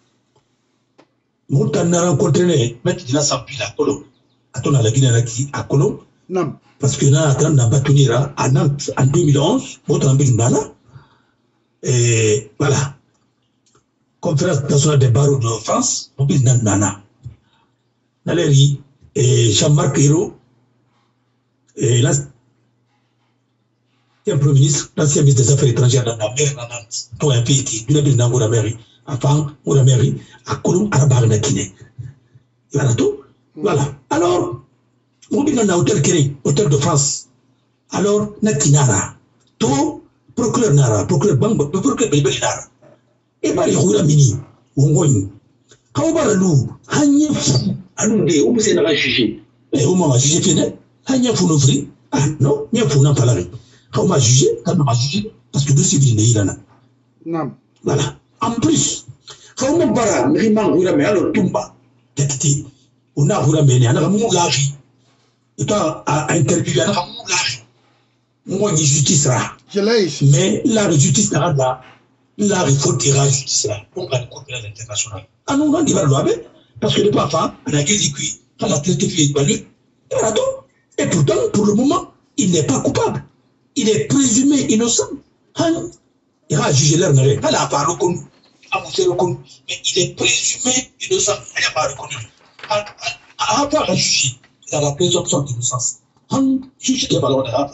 mon tan rencontré mettre la sampila kolo atona la Guinée qui à Kolo non parce que là attend na batunira à Nantes en 2011 votre ambile nana et voilà conférence nationale des barreaux de France mobile nana Naleri et Jean-Marc Ayrault et l'ancien Premier ministre, l'ancien ministre des Affaires étrangères dans la mer, dans un pays qui est d'une dans la mairie, enfin, ou la mairie, à Colomb, à la barre de Guinée. Voilà tout. Voilà. Alors, on vient dans l'hôtel Kéré, hôtel de France. Alors, Nakinara, tout, procureur Nara, procureur Bangbo, procureur Bébé Nara. Et Marie Roula Mini, Wongoy. Quand on va à l'eau, Hanya Fou, à l'eau, on peut s'en juger. Et au moment où jugé Fénet, Hanya Fou l'ouvrir. Ah non, Nya Fou n'en parle. Quand on m'a jugé, parce que deux civils n'est pas là. Non. Voilà. En plus, quand on m'a barra, Riman Roula, mais alors Tumba, Tati, on a Roula, mais on a mon lari. Et toi, à interviewer, on a mon lari. Moi, il justice là. Je l'ai ici. Mais la justice là, là, il faut tirer la justice là. On va le cours pénal international. Ah non, non, il va le voir, parce que le papa, on a dit qu'il a traité de évalué. Et pourtant, pour le moment, il n'est pas coupable. Il est présumé innocent. Il va juger l'heure, il n'a pas reconnu. Mais il est présumé innocent. Il n'a pas reconnu. À part à juger, il a la présomption d'innocence. Juge qui va le voir,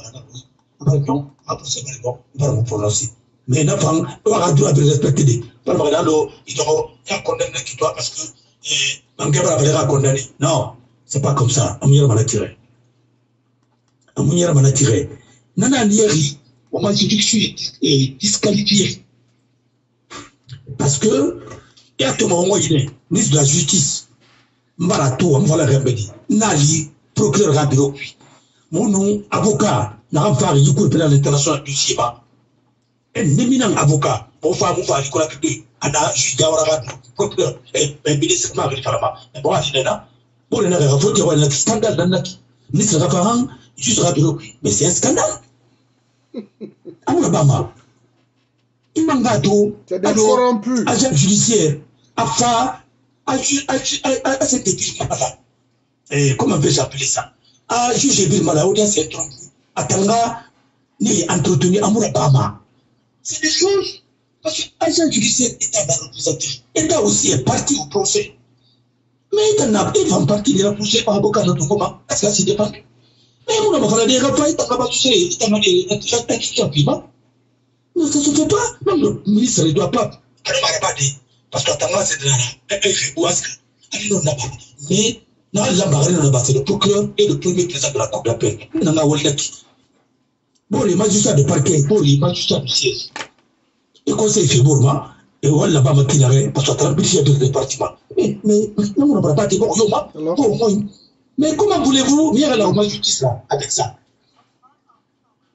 il va vous prononcer. Mais n'a pas, on va respecter des. Par exemple, il doit condamner qui doit parce que Mangaba va condamner. Non, c'est pas comme ça. Amounière m'a tiré. Amounière m'a tiré. Nana Nieri, on m'a dit que je suis disqualifié. Parce que, il y a tout le monde, ministre de la Justice, Marato, on va la répéter. Nali, procureur Rabiro. Mon nom, avocat, n'a pas fait du coup pénal international du CIBA. Un éminent avocat, pour faire mon frère, Nicolas Pépé, Anna, juge Gawara, procureur, et ministre Marie Farama. Mais bon, il est là. Bon, il y a un scandale dans la ministre Rafahan, juste Rabiro. Mais c'est un scandale. Amouabama. Il m'a gâteau. C'est des corrompus. Agent judiciaire. Afa, à cette équipe-là. Comment vais-je appeler ça? À juger Bilmala, audience est trompé. Atanga, ni entretenu Amouabama. C'est des choses. Parce que l'agent judiciaire est un représentant. État aussi est parti au procès. Mais il va en partie de la procès par avocat de Tongoma. Est-ce que c'est dépend? Mais on a parlé des rapports, il t'a pas touché, il t'a demandé un piment. Non, ça ne se fait pas. Même le ministre ne doit pas. Elle ne m'a pas dit. Parce que Tanga, c'est de la. Elle fait ouasque. Elle n'en a pas. Mais, non, c'est le procureur et le premier président de la Cour d'appel. On en a Waldaki. Bon, les magistrats de parquet, pour les magistrats du siège. Le conseil fait Bourma, et on l'a pas maquillé, parce que tu as un budget de département. Mais, non, on n'a pas dit bon, au moins. Mais comment voulez-vous venir à la justice là, avec ça?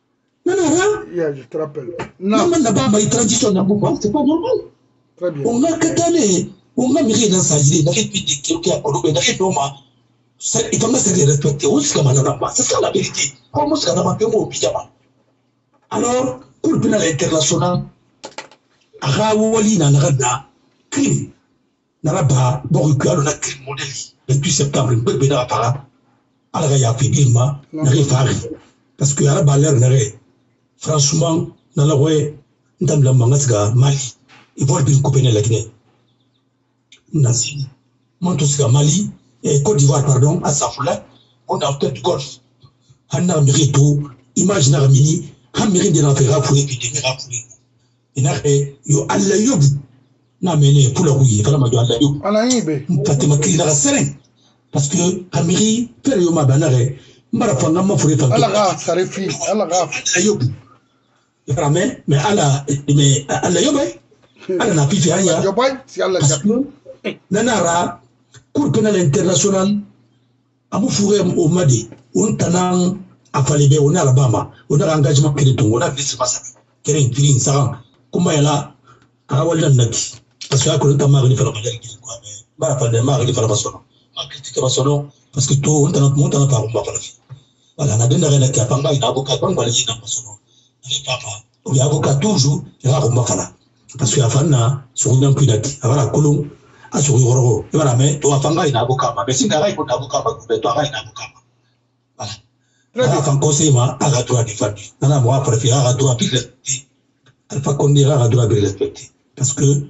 Yeah, je te rappelle. Non, mais transition c'est pas normal. Très bien. On a qu'à on a mis dans sa idée, d'aller puis quelqu'un pour le d'aller Noma. Il faut se respecter. C'est ça la vérité. Comment ça n'a pas au pyjama. Alors, pour le plan international, Rawali Nanada, crime. Naraba, Boruka, on a crime modèle. Le 8 septembre, il peut bien apparaître. Alors, il y a fait Bilma, parce que Araba l'air n'arrête. Franchement, dans la rue, dans la Mangasga, Mali, ils vont bien couper la Guinée. Nazi, Montosga, Mali, et Côte d'Ivoire, pardon, à Safoula, on a peut-être golf. Hanna Mirito, imagine Mini, Hamirin de la Ferra pour épidémie rapide. Et n'a yo alla yobu. N'a mené pour la rouille, vraiment de alla yobu. Alaïbe. Fatima Kila Seren. Parce que Hamiri, Perioma Banare, Marafanga Mafoué, Alaga, ça réfléchit, Alaga. Yobu. Mais alla yobu. Alla n'a plus fait rien. Parce que Nanara, Cour pénale internationale, Abu Fouré au Madi, on tanang à Falibé, on a Alabama, on a engagement crédit, on a vu ce passage. Kérin, Kirin, Saran, Kumayala, Arawal Naki, parce que la colonne Tamari fait la valeur qui est quoi, mais Barapandema, il fait la façon. Ma critique va son parce que tout, on t'a monté à part, on va pas la vie. Voilà, on a donné rien à Panga, il a avocat, on va le dire dans son nom. Avec papa, on y a avocat toujours, il y a un mafala. Parce que la femme, sur une impudati, avant la colonne, à sur Yoro, et voilà, mais toi, Fanga, il a avocat, mais si tu as un avocat, mais toi, il a avocat. Voilà. La femme conseille, ma, à la droit défendu. Non, non, moi, préfère à la droit respecter. Alpha Condé à la droit respecter. Parce que,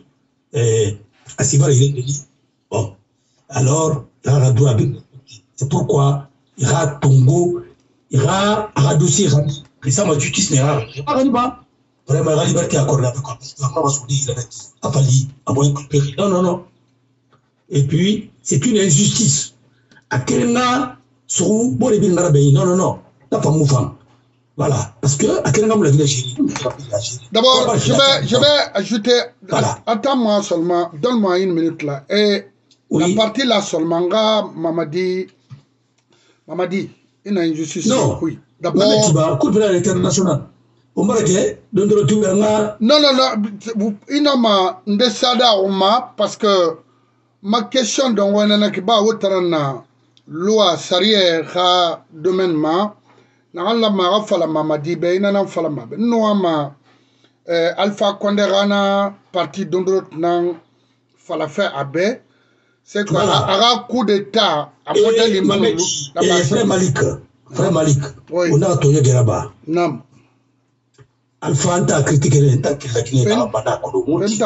à Sibar, il est dit, bon, alors, il a la droit respecter. C'est pourquoi, il y a Tongo, il y a un dossier, et ça, ma justice n'est pas. Vraiment, la liberté accordée avec quoi. Parce que la France va se dire, il a fallu, à moins de périr. Non, non, non. Et puis, c'est une injustice. À quel moment, sur bon, les billes non, non, non. T'as pas mouvant. Voilà. Parce que, à quel moment, la Algérie. D'abord, je vais ajouter. Voilà. Attends-moi seulement. Donne-moi une minute là. Et oui. La partie là seulement, Mamadi, une injustice. Non. Oui. D'abord. Coup de pénal international. Non, inama ndesada oma parce que ma question donc on ki ba wotarana loi sariya ha domaine ma na Allah ma fala Mamadi be ina fala ma be no ama Alpha Condé rana parti dondrot nan fala fait abe c'est quoi ara coup d'état à modèle imanu frère Malik on a toyo geraba nam Alpha anta critiquer l'État qui l'a Guinée dans Bada Kodomoti.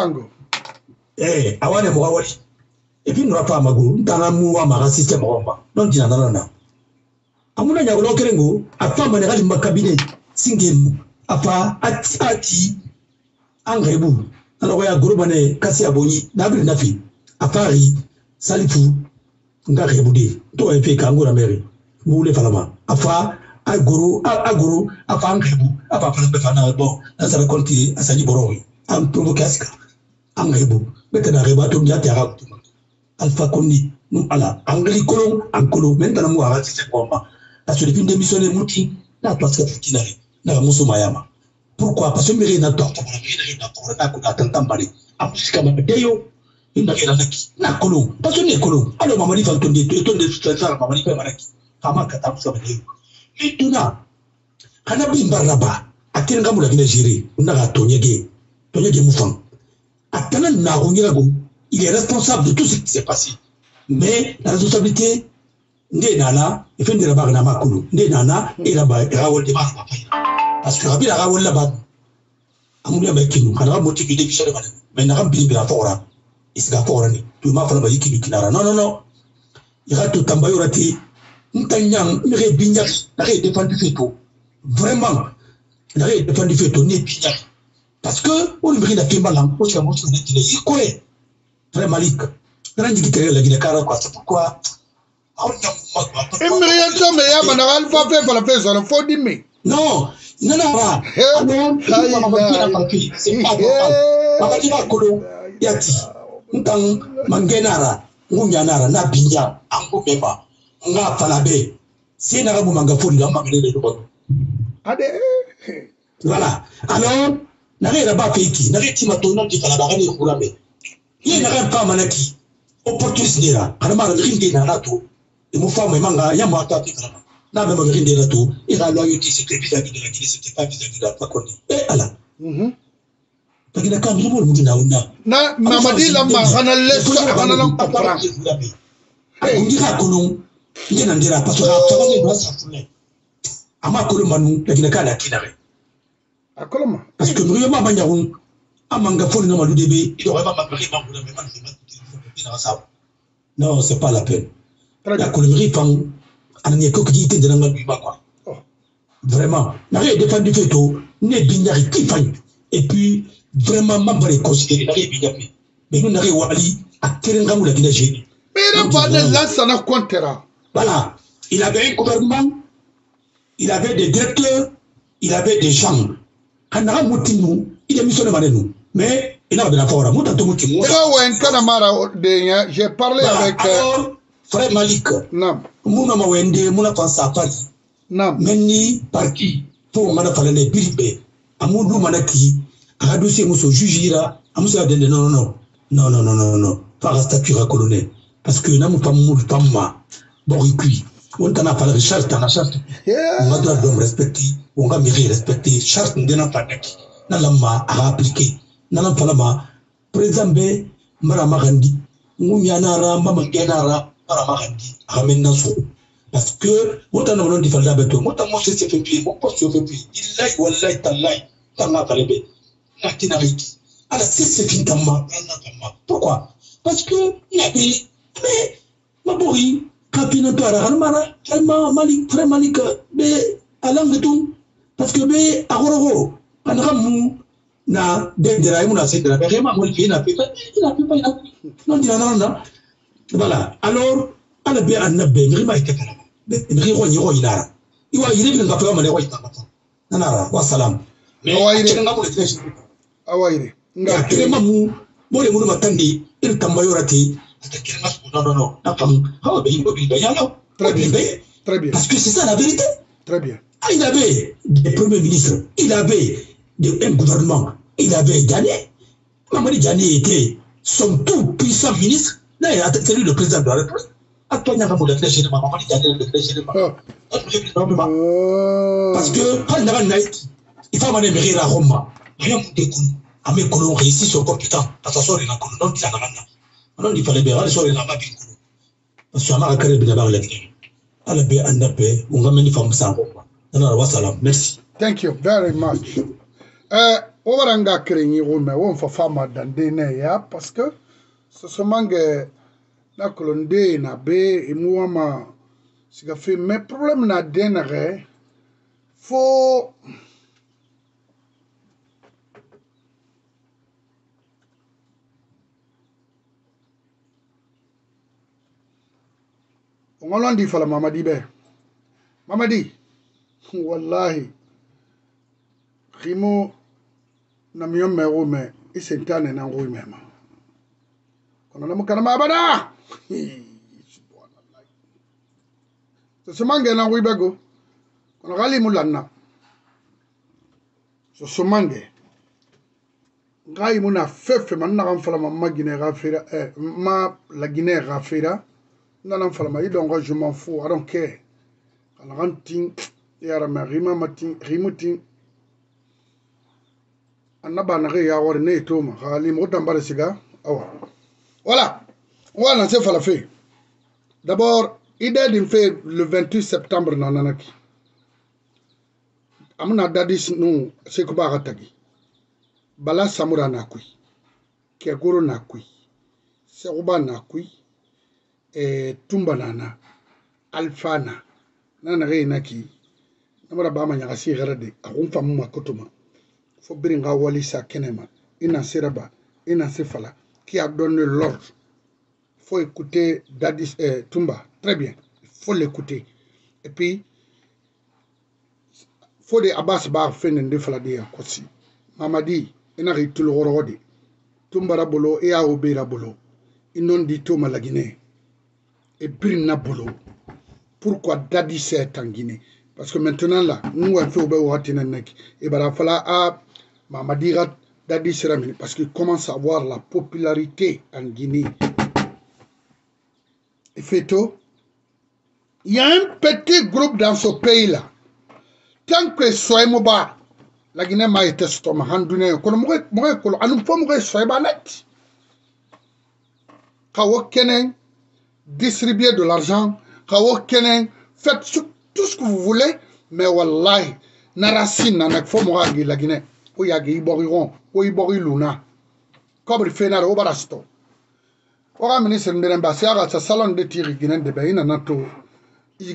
Awane Mouawali. Et puis nous n'avons pas Magou, dans la moua mara système Roma. Non, dis nanana. Amuna Yagolo Kerengo, a pas manéral ma cabinet, singem, a pas ati, Angrebou. Alors, il y a Grobane, Kassi Aboni, Nabri Nafi, à Paris, Salifou, Ngareboude, toi et puis Kango la mairie, Moulé Falama, Afa. Agoro, Afa Angrebou, Afa Falafana, bon, là ça va compter à Sali Boroi, en provocation, Angrebou, maintenant Reba Tomia Terra, Alpha Kondi, nous ala, Angli Colon, Ancolo, maintenant moi à c'est combat. La solution de mission est mouti, la place que Fukinari, la Mousso Mayama. Pourquoi? Parce que Méré n'a pas pour la mairie n'a pour la coup d'attentant balé. Après, c'est quand même Deyo, il n'a rien à n'a Colon, parce que n'est Colon. Alors, Mamadi Fanton de tout de toute façon, Mamadi Pamaraki, Fama Katam Sabadeo. Maintenant, quand on a bien là-bas, à quel moment la Guinée gérée, on a Tonyege Moufang. À Tanan Narongirago, il est responsable de tout ce qui s'est passé. Mais la responsabilité, n'est Nana, et fait de la barre Namakulu, n'est Nana, et là-bas, et Raoul de Barre. Parce que Rabbi la Raoul là-bas, à Moulia Mekinou, quand on a motivé des bichons de Madame, mais n'a pas bien la fora, et c'est la fora, tout m'a fallu qu'il y ait non, non, non. Il y a tout en bayorati. Ntanyang n'aurait bien n'aurait défendu Feto vraiment n'aurait défendu Feto n'est bien parce que on ne brille pas là on se montre qu'il est quoi très Malik grand dit que la Guinée Cara quoi c'est pourquoi Emriento mais ya manal pas fait pour la faire sur le fond d'imé non non non c'est pas normal papa tu vas colo yati ntang mangenara ngunyanara na binya ango beba nga falabe c'est na rabu manga fori la magale de ko ade Voilà. Alors, n'arrête là-bas qui, n'arrête qui m'a tourné qui fait la barre de Kourambe. Il n'arrête pas manaki. Opportuniste là. Quand on a rindé dans la tour, et mon femme et manga, il y a moi attaqué là. N'a même rindé la tour. Et la loyauté, c'était vis-à-vis de la Guinée, c'était pas vis-à-vis de la Fakonde. Et alors. Parce qu'il a quand même le na. Na Mamadi la marana laisse ana la papa. On dira que non. Il y a un dira parce que la famille doit s'affronter. Ama kolomanu la Guinée kana kinare. Akoloma. Parce que nous ma manyaron amanga foni na malu debe, il aurait pas magri mangula mais pas non, c'est pas la peine. La colomerie fang ananye ko ki tende na ngui quoi. Vraiment, n'a rien défendu fait tout, ne binyari qui fagne. Et puis vraiment m'a pas considéré n'a rien binyari. Mais nous n'a rien wali à terenga ou la Guinée génie. Mais il pas de là ça n'a comptera. Voilà, il avait un gouvernement, il avait des directeurs, il avait des chambres. Quand on a moutinou, il a mis son nous. Mais il a de la forêt. J'ai parlé avec. Alors, frère Malik. Non. Mouna Mawende, Mouna Fansa Paris. Non. Meni Parki. Pour Mana Falane Biribe. Amoudou Manaki. Aradousi Mousso Jujira. Amoussa Dende. Non. Par statut colonel. Parce que Namou Pamou Pamma. Boricui. On t'en a parlé, charte, t'en a charte. On va doit respecter, on va mériter respecter, charte, on n'a pas d'acquis. N'alama à appliquer. N'alam palama, par exemple, Maramagandi, Mounianara, Mamaganara, Maramagandi, Ramenaso. Parce que, moi, t'en as dit Faldabeto, moi, t'as montré ses papiers, mon poste sur papier. Il l'aille, ou l'aille, t'en as talébé. La Tinariki. Alors, c'est Fintama, pourquoi? Parce que, il y avait, mais, ma bourri, Kapina Para, Almara, Alma, Malik, Frère Malik, be Alangatou, parce que be Agoro, Anramou, na Dendera, Mouna Sedra, Berema, Molifina, il n'a pas, non, voilà. Alors, à la bé Anabe, Rima et Kakana, Riro Niro Inara. Il va y aller dans la femme, les White Nana, Wassalam. Mais, Awaïre. Ngamou, Mole Moulou Matandi, il Tambayorati. Non. Très bien. Parce que c'est ça la vérité. Très bien. Ah, il avait des premiers ministres, il avait un gouvernement, il avait Diané. Mamadi Diané était son tout puissant ministre. Là, c'est lui le président de la République. Parce que, il faut m'amener à Rome. Rien pour des coups. À mes colons réussis sur compétent. Parce que ça sort de la colonne qui a alors il fallait bien aller sur les lamas du coup. Parce que Amara Kareb d'abord la vie. Alors bien en appel, on va mener femme sans quoi. Merci. Thank you very much. Ovaranga krenyi rome on fa fama dandene ya parce que ce somange na kolonde na be emuama siga fait mais problème na denere faut on l'a dit fala Mamadi be Mamadi wallahi khimo na miyo mero me isentane na ngoi mema kono na mukana mabada subhanallah so somange na ngoi bego kono gali mulanna so somange ngai muna fefe manna kan fala mamma Guinée rafira ma la Guinée rafira nana fala ma idongo je m'en fous I don't care kana ranting yara ma rima matin rimutin annaba na ya wor ne to ma khali mo tambare siga awa voilà on c'est fala fait d'abord idée d'une fait le 28 septembre nananaki amuna dadis no c'est ko ba gatagi bala samura na kui kegoro na kui seruba na kui tumba nana alfana nana reina ki namara ba manya kasi garade akun famu makotoma fo biringa wali sa kenema ina seraba ina sefala qui a donné l'ordre faut écouter Dadis Tumba très bien il faut l'écouter et puis faut de Abbas ba fenende fala de kosi Mamadi ina ritul gorodi Tumba rabolo e a obera bolo inon di Toma la Guinée et Brina bolo pourquoi Dadis est en Guinée Parce que maintenant là, nous on fait au Nek. Et ben fala a Mamadirat Dadi Seramini. Parce qu'il commence à avoir la popularité en Guinée. Et fait tout. Il y a un petit groupe dans ce pays-là. Tant que soit moba, la Guinée m'a été stoppée. Quand on soit net. Quand on distribuer de l'argent, quand on faites tout ce que vous voulez, mais wallahi, na racine na fo mo agi la Guinée. O yagi iboriron, o ibori luna. Comme fait na o barasto. Ora ministre Mbemba sa salon de tir Guinée de Benin na to. On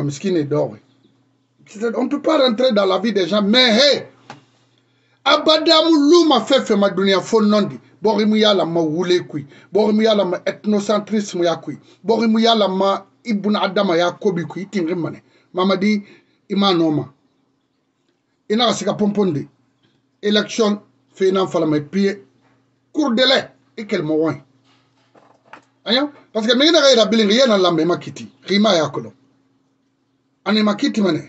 ne peut pas rentrer dans la vie des gens, mais hey, Abadamu Luma fait ma dunia fonondi. Borimuya la ma wule kui. Borimuya la ma ethnocentrisme ya kui. Borimuya la ma ibuna adama ya kobi kui. Tingrimane. Mamadi imanoma. Ina kasika pomponde. Élection fait nan fala ma pied. Cour de lait. Et quel moment. Ayo? Parce que mena gaira bilingi yana lambe makiti. Rima ya kolo. Ane makiti mane.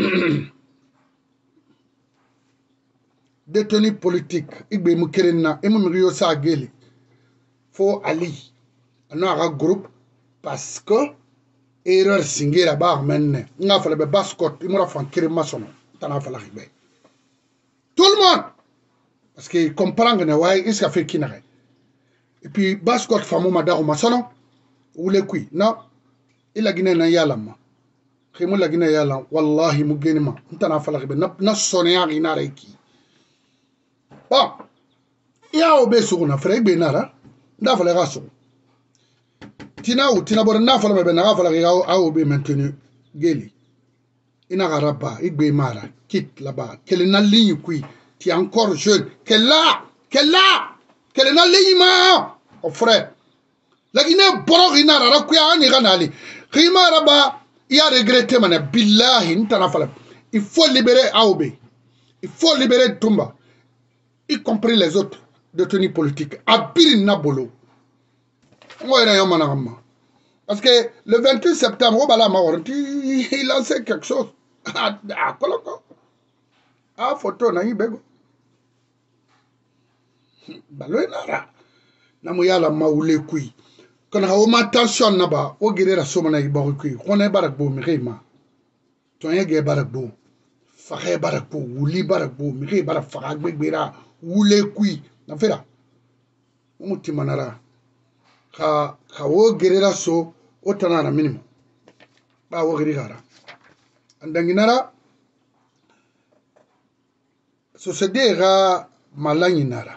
Détenu politique. Igbe mukerena. Emu miriyo sa geli. Fo Ali. Anara groupe. Parce que erreur singira ba menne. Nga fala be baskot. Imura fan kirima sono. Tana fala ribe. Tout le monde. Parce que comprend que ne ouais, il s'est fait kinare. Et puis baskot famo madaro masono. Ou le kui. Non. Il a guiné na yalama. Khimou la Guinée yala wallahi mugenima ntana fala khibe na sonya ina reiki bon ya obe suguna frère be nara nda fala gaso tina bor na fala be na fala ga obe maintenu geli ina garaba igbe mara quitte là-bas quelle na ligne qui tu es encore jeune quelle na ligne ma oh frère la Guinée boro ina ra ku ya ni ganali khima raba. Il a regretté, billahi, il faut libérer Aoubé. Il faut libérer Toumba. Y compris les autres détenus politiques. Abir Nabolo. Parce que le 28 septembre, il lançait quelque chose. Ah, photo, na yibego. Baloinara. Namuyala maoule kui. Quand on a attention naba, on guérit somana ibarukui. On est barakbo, mirema. Ton yé barakbo. Fare barakbo, wuli barakbo, mire barak faragbe bera, wule kui. N'a fait là. On timanara. Ka o guérit so, otanara minimum. Ba o guérira. Andanginara. So se dera malanginara.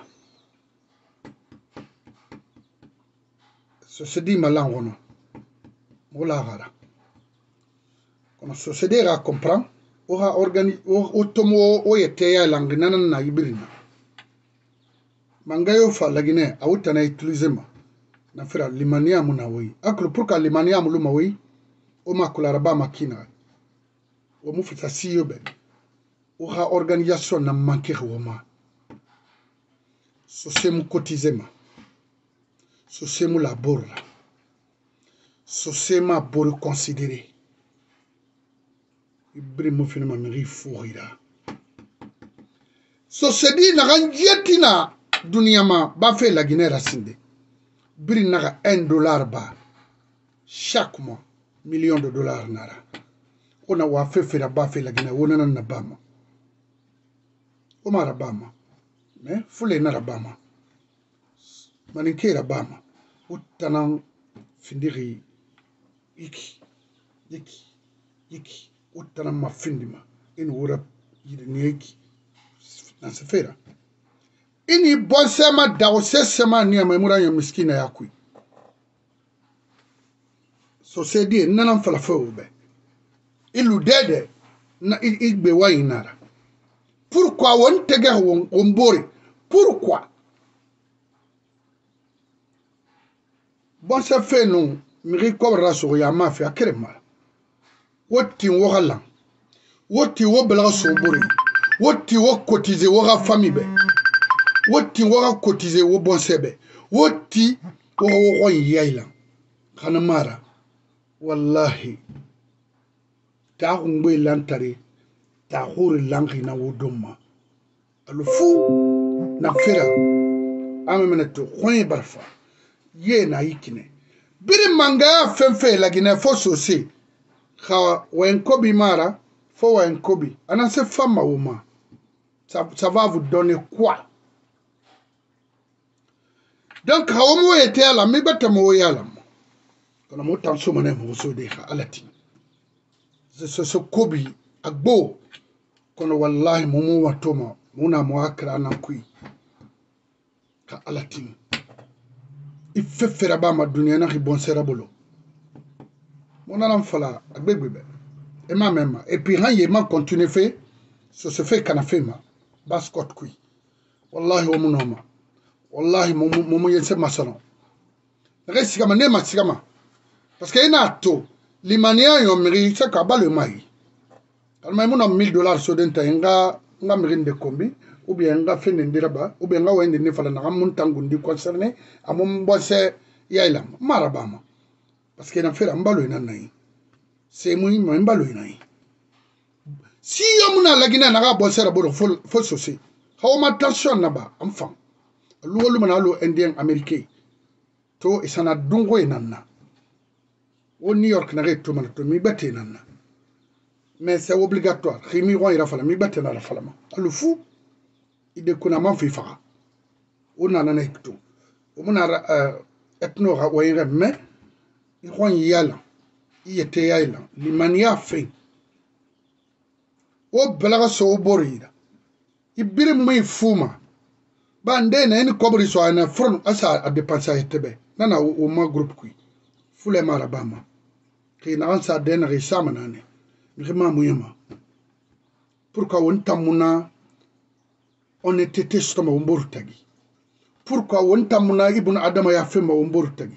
Société malangono mola gara kono société ga comprend o ha organise o tomo o yete ya langana na ibirina mangayo fa lagine awuta na utiliser ma na fera limania muna wi aklo pour ka limania mu luma wi o makula raba makina o mu fita siyo be o ha organisation na manke woma société mu cotiser ma Sosemu la borla. Sosema bor considéré. Ibrimo finima miri fourira. Sosedi na ganjetina duniyama ba fait la Guinée racinde. Bri naga $1 ba. Chaque mois, millions de dollars nara. On a wa fait ba fait la Guinée. On a na bama. Oma rabama. Mais foule na rabama. Maninke rabama. Utanan findiri iki utanan ma findima in wura yiki na sefera ini bonsema dawo sesema ni amemura ya miskina yakui so sedi nanan fala fawbe ilu dede na igbe wayinara pourquoi won tege won bori pourquoi bon ça fait non miri kobra so ya mafia krema woti wogala woti wo bela so bori woti wo cotiser wo ga famille be woti wo ga cotiser wo bon sebe woti wo yaila kana mara wallahi ta ngwe lantare ta hore langi na wodoma alu fu na fera amemene to khoy barfa ye na yikine biri manga fenfe la gine fo sosi kha wen kobi mara fo wen kobi ana se femme woma ça va vous donner quoi donc hawo était à la mi batamo yala kono mo tan so mané mo so de kha alati ce kobi agbo kono wallahi mo watoma muna mo akra na kui ka alati il fait faire ma dunia na bon serabolo mon alam fala agbegbe et ma même et puis han yema continue fait se fait kana fait ma bascot kui wallahi o munoma wallahi mo yense masalo resi kama ne masigama parce que ina to limania yo miri se ka balo mai kalma mo na $1000 so denta nga mirinde kombi ou bien nga fende ndiraba ou bien nga wende ne fala na mun tangundi concerné amon bosse yailam marabama parce que na fera mbalo ina nai c'est moi mbalo ina si yomuna lagina na ga bosse rabo fo sosi hawo ma tension na ba enfant luwolu manalo indien américain to isana dungo ina na au New York na reto man to mi bate ina na mais c'est obligatoire khimi ro ira fala mi bate na la fala ma alu fou ide kuna man fi fa ona na nekto o mona etno ga wayre me I ron yala yete yala limania fe o belaga so borira ibiri mai fuma bande na en kobri so ana front asa a dépenser etebe nana o ma groupe kui fule mara bama ki na ansa den risama nane ngima muyema pourquoi on tamuna on était testama ombor tagi pourquoi on tamuna ibn adama ya fema ombor tagi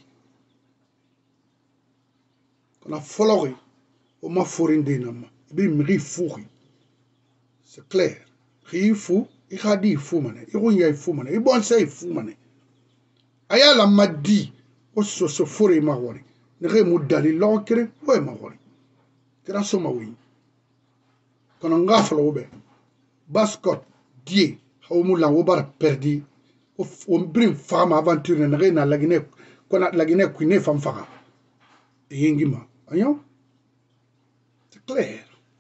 kona folori o ma forinde nama bi mri fouri c'est clair rifu I khadi fu mane I runya fu mane I bon say fu mane ayala maddi o so fori ma wori ne re mudali lokere o ma wori tira so ma wi kono ngafalo be bascot die hawmu la wo bar perdi o brim fama aventure ne re na lagine kona lagine kuine fam faka yengima ayo c'est clair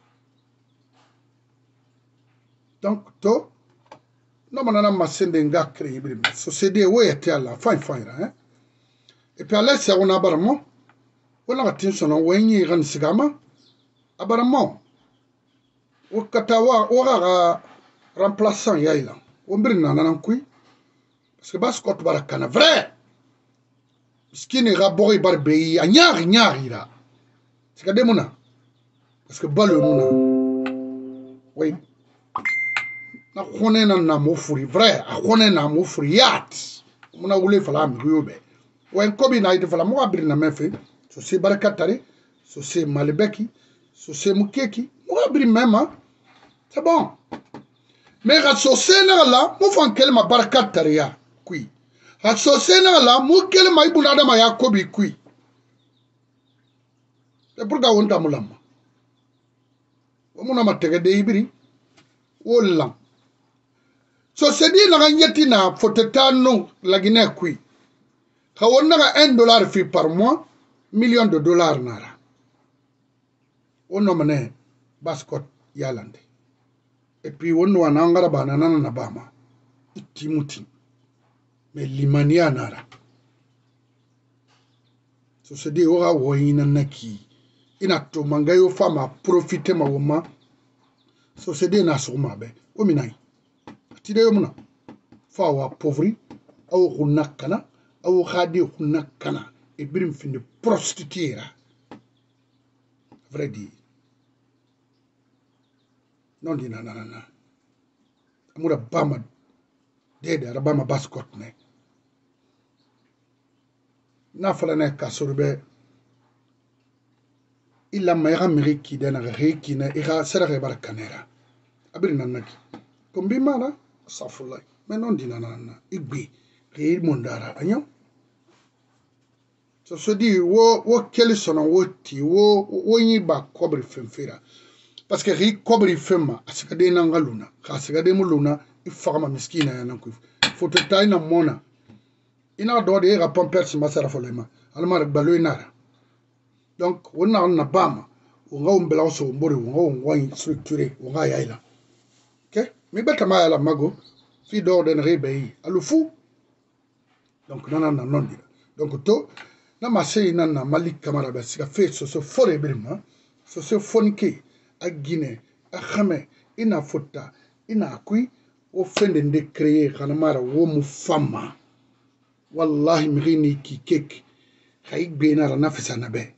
donc to no manana masende nga créer brim société wo était à la fin hein et puis là c'est on abarmo wala attention on wenyi ran sigama abarmo o katawa o ga remplaçant yaila o mbirna nanan kui parce que bascot barakana vrai skini rabori barbe anyari la c'est que demona parce que balo muna oui na khone na mo furi vrai a khone na mo furi yat muna wule fala mi yobe wen kobi na ite fala mo abiri na mefe so se barakatari so se malbeki so se mukeki mo abiri mema c'est bon mais ga so se na la mo fan kelma barakatari ya kui ha so se na la mo kelma ibuna adama ya kobi kui e pour ga wonta mulama o muna matege de ibiri wolla so sedi na ganyeti na fotetano lagine kui kawonna ga $1 fi par mois million de dollars nara ono mane bascot yalande et puis wonno wanangara banana na bama itimuti mais limania nara so sedi ora woyina naki ina to mangayo fama profiter ma woma so sedi na soma be o minai tide yomuna fa wa pauvri au hunakana au khadi hunakana e birim finde prostituera vrai dit non di na amura bama dede rabama bascot ne na fala ne kasurbe illa ma ya meriki dana reki na ira sera barakanera abirina naki kombi mara safulai mais non di na igbe re mondara anyo so so di wo keli sono wo ti wo yi ba kobri fenfera parce que ri kobri femma asika de na ngaluna ka asika de muluna ifama miskina ya nan ku foto tay na mona ina do de ga pampers masara folema alma balo inara donc wona na bama wonga umbela so mbori wonga structuré wonga yaila ok mi beta ma la mago fi do den rebe alu fu donc nana na non dira donc to na masei na na malik kamara ba sika fe so fore birma so fonike a Guinée a xame ina fota ina kui o fende de créer xanamara wo mu fama wallahi mi ni ki kek hay bena ra nafisa na be